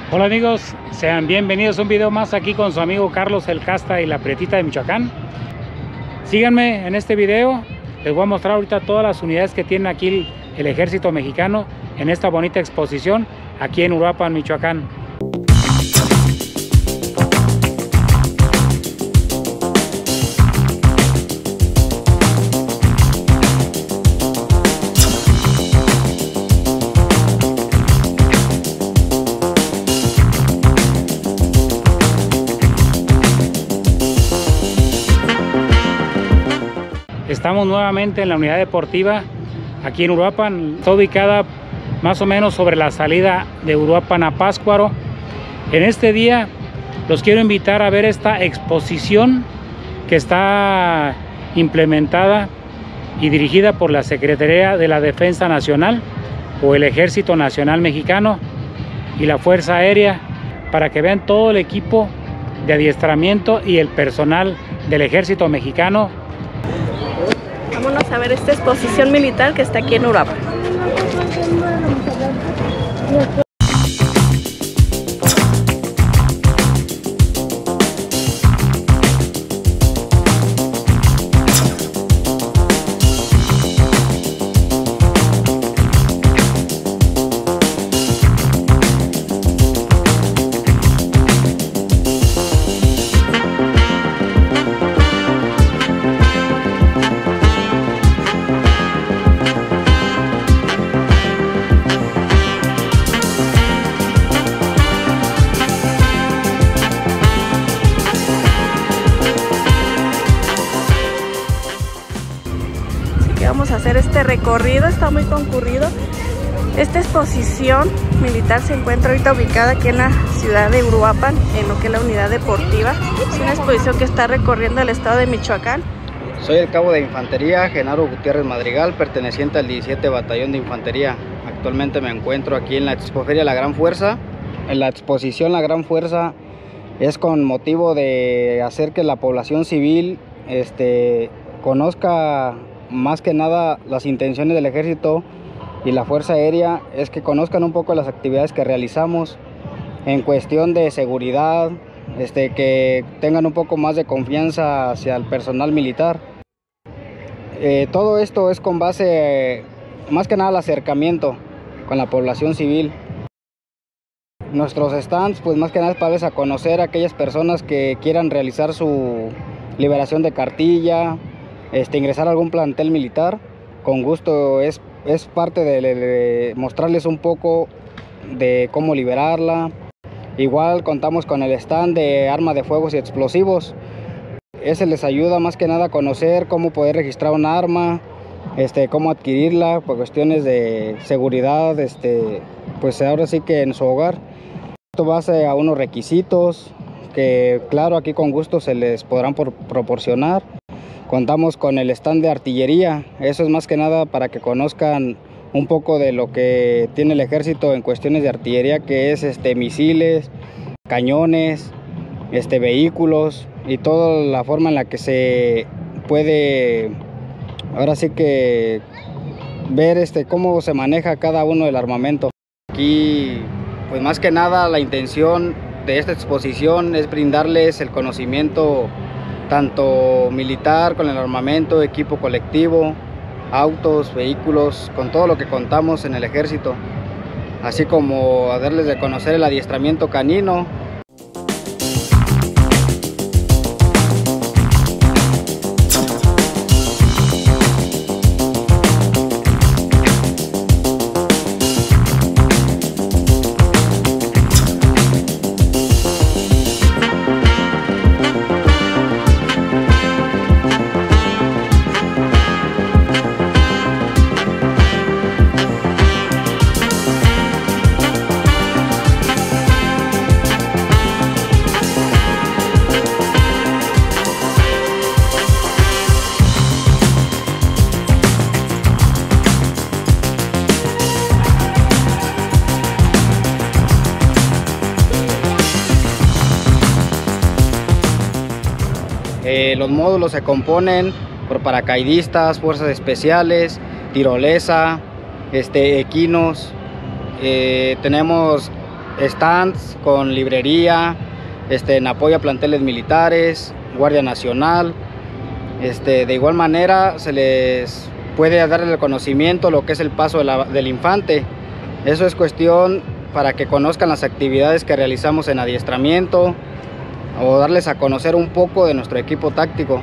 Hola amigos, sean bienvenidos a un video más aquí con su amigo Carlos el Casta y la Prietita de Michoacán. Síganme en este video, les voy a mostrar ahorita todas las unidades que tiene aquí el ejército mexicano en esta bonita exposición aquí en Uruapan, Michoacán. Estamos nuevamente en la unidad deportiva aquí en Uruapan. Está ubicada más o menos sobre la salida de Uruapan a Pátzcuaro. En este día los quiero invitar a ver esta exposición que está implementada y dirigida por la Secretaría de la Defensa Nacional o el Ejército Nacional Mexicano y la Fuerza Aérea, para que vean todo el equipo de adiestramiento y el personal del Ejército Mexicano. Vámonos a ver esta exposición militar que está aquí en Uruapan. Vamos a hacer este recorrido, está muy concurrido. Esta exposición militar se encuentra ahorita ubicada aquí en la ciudad de Uruapan, en lo que es la unidad deportiva. Es una exposición que está recorriendo el estado de Michoacán. Soy el cabo de infantería Genaro Gutiérrez Madrigal, perteneciente al 17 Batallón de Infantería. Actualmente me encuentro aquí en la Expoferia La Gran Fuerza. En la exposición La Gran Fuerza es con motivo de hacer que la población civil conozca más que nada las intenciones del ejército y la Fuerza Aérea, es que conozcan un poco las actividades que realizamos en cuestión de seguridad, que tengan un poco más de confianza hacia el personal militar. Todo esto es con base, más que nada, al acercamiento con la población civil. Nuestros stands, pues más que nada es para darles a conocer a aquellas personas que quieran realizar su liberación de cartilla, ingresar a algún plantel militar. Con gusto es parte de mostrarles un poco de cómo liberarla. Igual contamos con el stand de armas de fuego y explosivos. Ese les ayuda más que nada a conocer cómo poder registrar un arma, cómo adquirirla por cuestiones de seguridad, pues ahora sí que en su hogar. Esto base a unos requisitos que, claro, aquí con gusto se les podrán proporcionar. Contamos con el stand de artillería. Eso es más que nada para que conozcan un poco de lo que tiene el ejército en cuestiones de artillería, que es misiles, cañones, vehículos y toda la forma en la que se puede, ahora sí que, ver cómo se maneja cada uno del armamento. Aquí, pues más que nada, la intención de esta exposición es brindarles el conocimiento tanto militar, con el armamento, equipo colectivo, autos, vehículos, con todo lo que contamos en el ejército, así como a darles de conocer el adiestramiento canino. Los módulos se componen por paracaidistas, fuerzas especiales, tirolesa, equinos. Tenemos stands con librería, en apoyo a planteles militares, Guardia Nacional. De igual manera se les puede dar el conocimiento lo que es el paso del infante. Eso es cuestión para que conozcan las actividades que realizamos en adiestramiento o darles a conocer un poco de nuestro equipo táctico.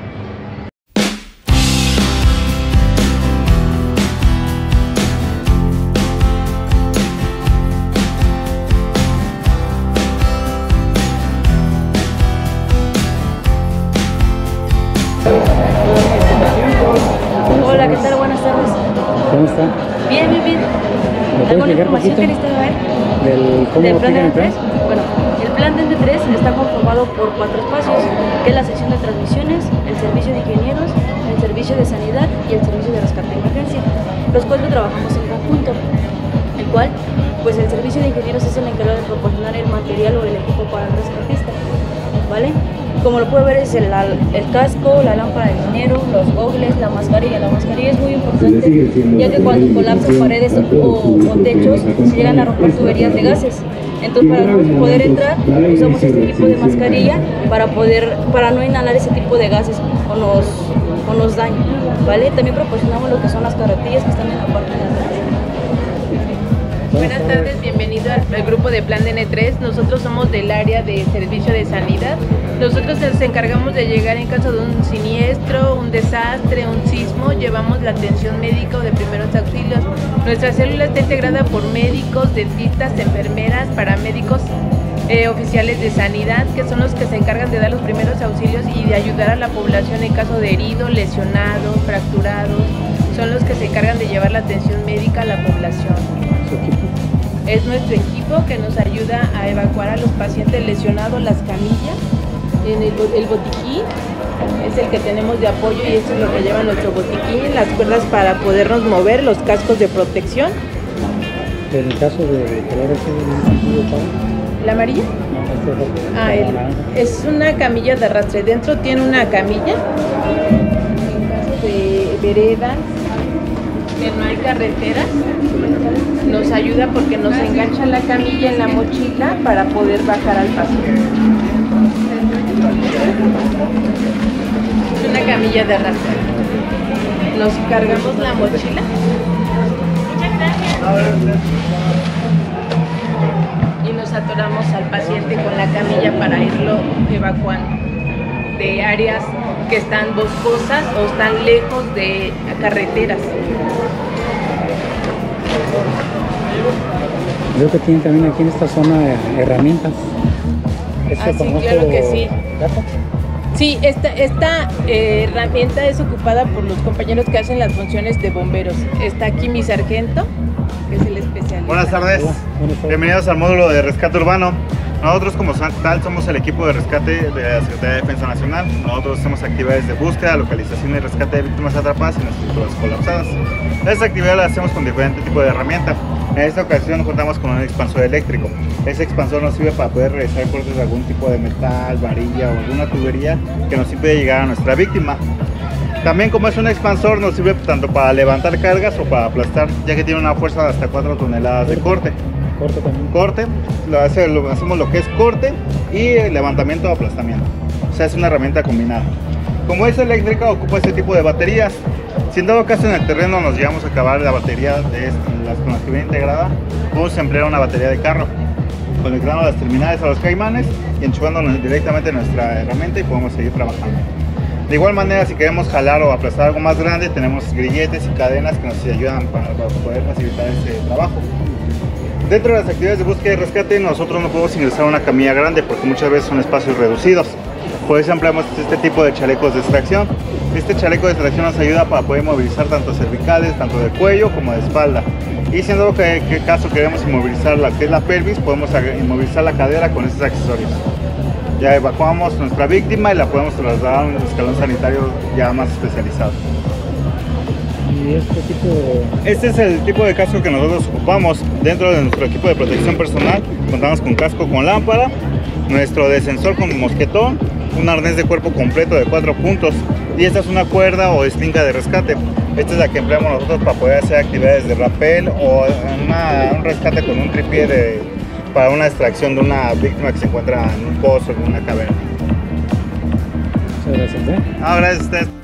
Hola, ¿qué tal? Buenas tardes. ¿Cómo está? Bien, bien, bien. ¿Alguna información que necesita ver? ¿Del plan de N3? Bueno, el plan de N3 está conformado por 4 espacios, que es la sección de transmisiones, el servicio de ingenieros, el servicio de sanidad y el servicio de rescate de emergencia. Los 4 trabajamos en conjunto, el cual, pues el servicio de ingenieros es el encargado de proporcionar el material o el equipo para el rescatista, ¿vale? Como lo puede ver es el casco, la lámpara de ingeniero, los gogles, la mascarilla. La mascarilla es muy importante, ya que cuando colapsan paredes o techos se llegan a romper tuberías de gases. Entonces para poder entrar usamos este tipo de mascarilla para no inhalar ese tipo de gases o nos daña, ¿vale? También proporcionamos lo que son las carretillas que están en la parte de atrás. Buenas tardes, bienvenido al grupo de Plan de N3. Nosotros somos del área de servicio de sanidad. Nosotros nos encargamos de llegar en caso de un siniestro, un desastre, un sismo. Llevamos la atención médica o de primeros auxilios. Nuestra célula está integrada por médicos, dentistas, enfermeras, paramédicos, oficiales de sanidad, que son los que se encargan de dar los primeros auxilios y de ayudar a la población en caso de heridos, lesionados, fracturados. Son los que se encargan de llevar la atención médica a la población. Es nuestro equipo que nos ayuda a evacuar a los pacientes lesionados, las camillas, en el botiquín es el que tenemos de apoyo y esto es lo que lleva nuestro botiquín, las cuerdas para podernos mover, los cascos de protección. En el caso de ¿La amarilla? Es una camilla de arrastre, dentro tiene una camilla, en caso de veredas, que no hay carreteras, nos ayuda porque nos engancha la camilla en la mochila para poder bajar al paciente. Es una camilla de arrastre. Nos cargamos la mochila. Y nos atoramos al paciente con la camilla para irlo evacuando de áreas que están boscosas o están lejos de carreteras. Veo que tienen también aquí en esta zona herramientas. Sí, claro que sí. ¿Gato? Sí, esta herramienta es ocupada por los compañeros que hacen las funciones de bomberos. Está aquí mi sargento, que es el especialista. Buenas tardes. Bienvenidos al módulo de rescate urbano. Nosotros como tal somos el equipo de rescate de la Secretaría de Defensa Nacional. Nosotros hacemos actividades de búsqueda, localización y rescate de víctimas atrapadas en estructuras colapsadas. Estas actividades las hacemos con diferentes tipos de herramientas. En esta ocasión contamos con un expansor eléctrico. Ese expansor nos sirve para poder realizar cortes de algún tipo de metal, varilla o alguna tubería que nos impide llegar a nuestra víctima. También, como es un expansor, nos sirve tanto para levantar cargas o para aplastar, ya que tiene una fuerza de hasta 4 toneladas de corte. Corte también. Corte, hacemos lo que es corte y levantamiento o aplastamiento. O sea, es una herramienta combinada. Como es eléctrica, ocupa este tipo de baterías. Si en dado caso en el terreno nos llegamos a acabar la batería con las que viene integrada, podemos emplear una batería de carro, conectando las terminales a los caimanes y enchufándonos directamente nuestra herramienta y podemos seguir trabajando. De igual manera, si queremos jalar o aplastar algo más grande, tenemos grilletes y cadenas que nos ayudan para poder facilitar ese trabajo. Dentro de las actividades de búsqueda y rescate, nosotros no podemos ingresar a una camilla grande porque muchas veces son espacios reducidos. Por eso empleamos este tipo de chalecos de extracción. Este chaleco de extracción nos ayuda para poder movilizar tanto cervicales, tanto de cuello como de espalda. Y siendo que caso queremos inmovilizar la que es la pelvis, podemos inmovilizar la cadera con estos accesorios. Ya evacuamos nuestra víctima y la podemos trasladar a un escalón sanitario ya más especializado. ¿Y Este es el tipo de casco que nosotros ocupamos. Dentro de nuestro equipo de protección personal contamos con casco con lámpara, nuestro descensor con mosquetón, un arnés de cuerpo completo de 4 puntos y esta es una cuerda o eslinga de rescate. Esta es la que empleamos nosotros para poder hacer actividades de rappel o un rescate con un tripié para una extracción de una víctima que se encuentra en un pozo, en una caverna. Muchas gracias. Gracias a ustedes.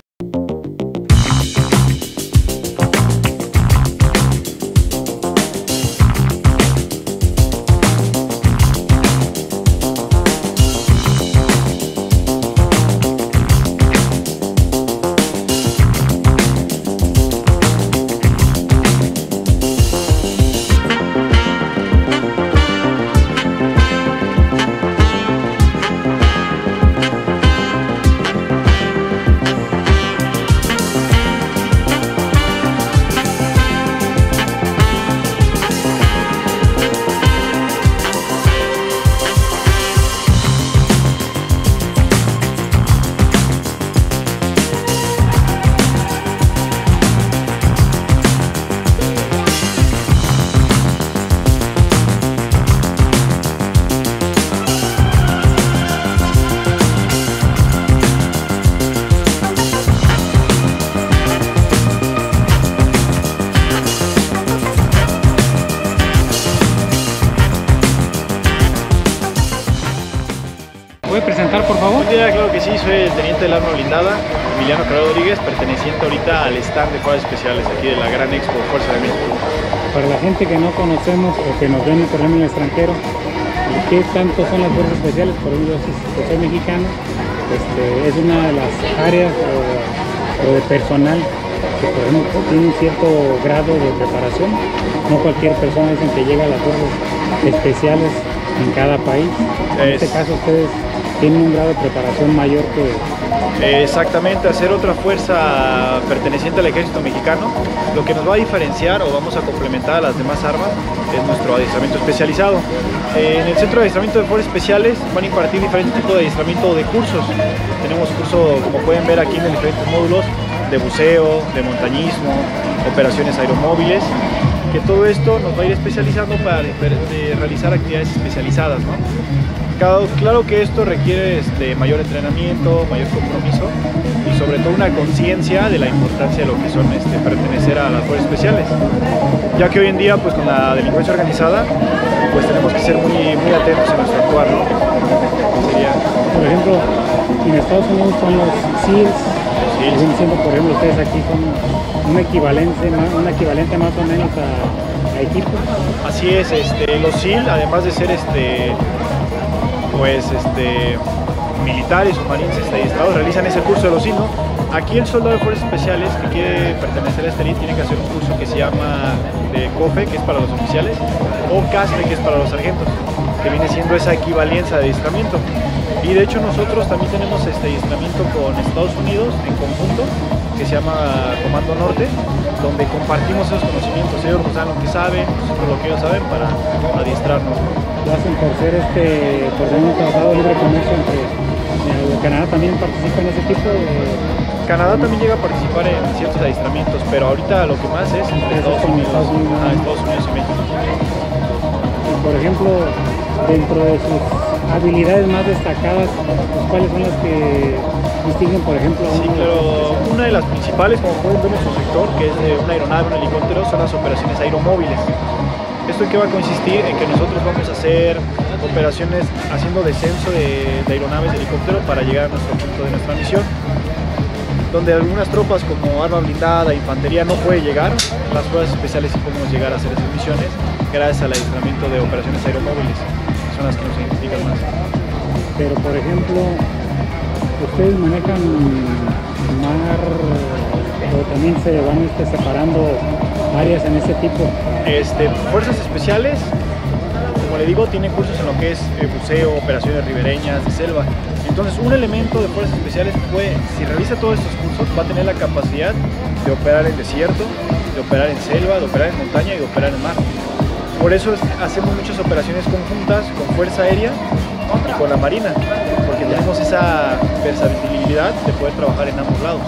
¿Puede presentar, por favor? Buen día, claro que sí, soy el teniente del arma blindada, Emiliano Rodríguez, perteneciente ahorita al stand de Fuerzas Especiales aquí de la Gran Expo Fuerza de México. Para la gente que no conocemos o que nos ven por ejemplo en el extranjero, ¿qué tanto son las Fuerzas Especiales? Por ejemplo, yo soy mexicano, es una de las áreas o de personal que por ejemplo tiene un cierto grado de preparación. No cualquier persona dicen que llega a las Fuerzas Especiales en cada país. En este caso ustedes tienen un grado de preparación mayor que... Exactamente, hacer otra fuerza perteneciente al ejército mexicano, lo que nos va a diferenciar o vamos a complementar a las demás armas es nuestro adiestramiento especializado. En el centro de adiestramiento de fuerzas especiales van a impartir diferentes tipos de adiestramiento de cursos. Tenemos curso, como pueden ver aquí en los diferentes módulos, de buceo, de montañismo, operaciones aeromóviles, que todo esto nos va a ir especializando para realizar actividades especializadas, ¿no? Claro que esto requiere mayor entrenamiento, mayor compromiso y sobre todo una conciencia de la importancia de lo que son pertenecer a las fuerzas especiales, ya que hoy en día pues con la delincuencia organizada pues tenemos que ser muy atentos en nuestro actuar, ¿no? Sería... Por ejemplo, en Estados Unidos son los SEALs, diciendo, por ejemplo, ustedes aquí son un equivalente más o menos a equipos. Así es, los SEAL, además de ser militares o marines adiestrados, realizan ese curso de los SEAL, ¿no? Aquí el soldado de fuerzas especiales que quiere pertenecer a este elite tiene que hacer un curso que se llama de COFE, que es para los oficiales, o CASTE, que es para los sargentos, que viene siendo esa equivalencia de adiestramiento. Y de hecho nosotros también tenemos adiestramiento con Estados Unidos en conjunto, que se llama Comando Norte, donde compartimos esos conocimientos. Ellos nos dan lo que saben, nosotros lo que ellos saben para adiestrarnos. Lo hacen por ser por tener un tratado de libre comercio entre Canadá. ¿También participa en ese tipo de...? Canadá también llega a participar en ciertos adiestramientos, pero ahorita lo que más es entre Estados Unidos y México. Y por ejemplo, dentro de sus habilidades más destacadas, pues, ¿cuáles son las que distinguen, por ejemplo? Sí, claro, una de las principales, como pueden ver en su sector, que es de una aeronave, un helicóptero, son las operaciones aeromóviles. ¿Esto en qué va a consistir? En que nosotros vamos a hacer operaciones haciendo descenso de aeronaves de helicóptero para llegar a nuestro punto de nuestra misión, donde algunas tropas como arma blindada, infantería no puede llegar. Las fuerzas especiales sí podemos llegar a hacer esas misiones gracias al adiestramiento de operaciones aeromóviles, que son las que nos identifican más. Pero por ejemplo, ustedes manejan mar o también se van separando áreas en ese tipo. Fuerzas especiales, como le digo, tienen cursos en lo que es buceo, operaciones ribereñas, de selva. Entonces un elemento de fuerzas especiales si realiza todos estos cursos, va a tener la capacidad de operar en desierto, de operar en selva, de operar en montaña y de operar en mar. Por eso hacemos muchas operaciones conjuntas con Fuerza Aérea y con la Marina, porque tenemos esa versatilidad de poder trabajar en ambos lados.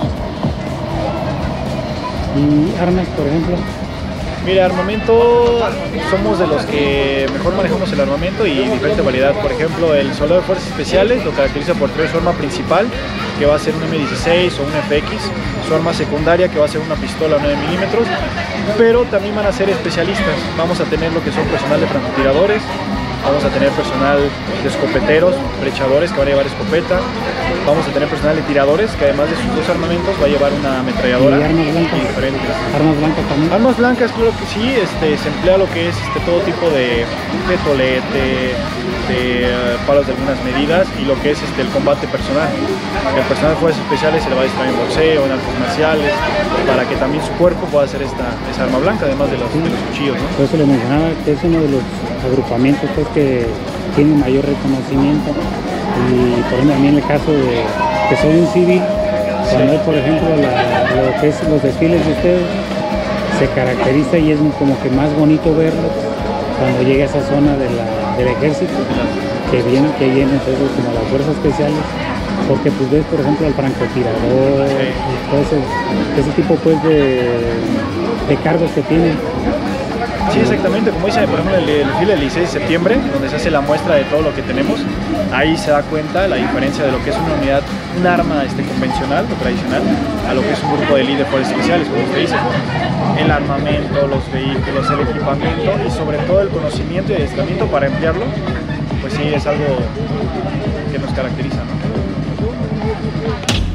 ¿Y armas, por ejemplo? Mira, armamento, somos de los que mejor manejamos el armamento y diferente variedad. Por ejemplo, el soldado de fuerzas especiales lo caracteriza por tener su arma principal, que va a ser un M16 o un FX, su arma secundaria, que va a ser una pistola 9 milímetros, pero también van a ser especialistas. Vamos a tener lo que son personal de francotiradores, vamos a tener personal de escopeteros, flechadores que van a llevar escopeta, vamos a tener personal de tiradores que además de sus 2 armamentos va a llevar una ametralladora ¿Y armas blancas? diferentes. ¿Armas blancas también? Armas blancas, claro que sí, se emplea lo que es todo tipo de tolete, de palos de algunas medidas y lo que es el combate personal. El personal de fuerzas especiales se le va a distraer en boxeo, en artes marciales, para que también su cuerpo pueda hacer esa arma blanca, además de los cuchillos, ¿no? Por eso le mencionaba que es uno de los agrupamientos pues, que tiene mayor reconocimiento. Y por ejemplo, a mí en el caso de que soy un civil, cuando hay por ejemplo lo que es los desfiles de ustedes, se caracteriza y es como que más bonito verlo cuando llega a esa zona del ejército, que vienen entonces como las fuerzas especiales, porque pues ves por ejemplo al francotirador, y todo ese tipo pues de cargos que tienen. Sí, exactamente, como dice, por ejemplo, el desfile del 16 de septiembre, donde se hace la muestra de todo lo que tenemos, ahí se da cuenta la diferencia de lo que es una unidad, un arma convencional o tradicional, a lo que es un grupo de líderes fuerzas especiales, como usted dice, el armamento, los vehículos, el equipamiento y sobre todo el conocimiento y adiestramiento para emplearlo, pues sí, es algo que nos caracteriza, ¿no?